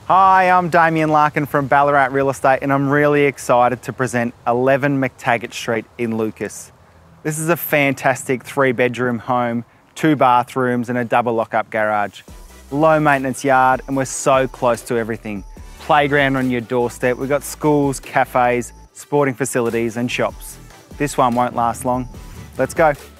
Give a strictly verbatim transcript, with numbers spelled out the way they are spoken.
Hi, I'm Damien Larkin from Ballarat Real Estate and I'm really excited to present eleven McTaggart Street in Lucas. This is a fantastic three bedroom home, two bathrooms and a double lock-up garage. Low maintenance yard and we're so close to everything. Playground on your doorstep, we've got schools, cafes, sporting facilities and shops. This one won't last long. Let's go.